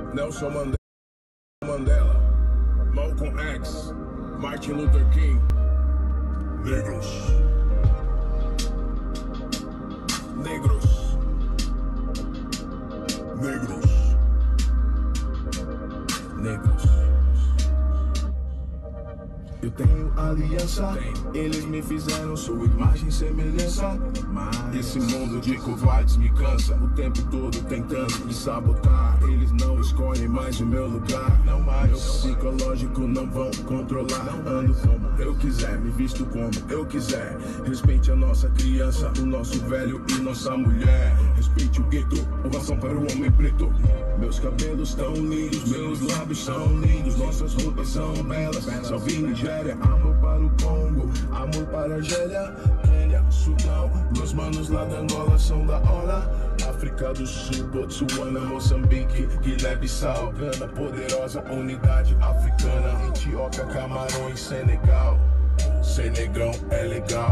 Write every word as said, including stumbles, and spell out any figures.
Nelson Mandela, Mandela, Malcolm X, Martin Luther King. Negros. Negros. Negros. Negros. Eu tenho aliança, eles me fizeram sua imagem e semelhança. Esse mundo de covardes me cansa, o tempo todo tentando me sabotar. Eles não escolhem mais o meu lugar, não mais. Meu psicológico não vão controlar. Ando como eu quiser, me visto como eu quiser. Respeite a nossa criança, o nosso velho e nossa mulher. Respeite o gueto, ovação para o homem preto. Meus cabelos tão lindos, meus lábios são lindos, nossas roupas são belas. Salve Nigéria, amor para o Congo, amor para a Argélia, Quênia, Sudão. Meus manos lá da Angola são da hora. África do Sul, Botsuana, Moçambique, Guiné-Bissau, Gana, poderosa unidade africana. Etiópia, Camarões, Senegal. Ser negrão é legal.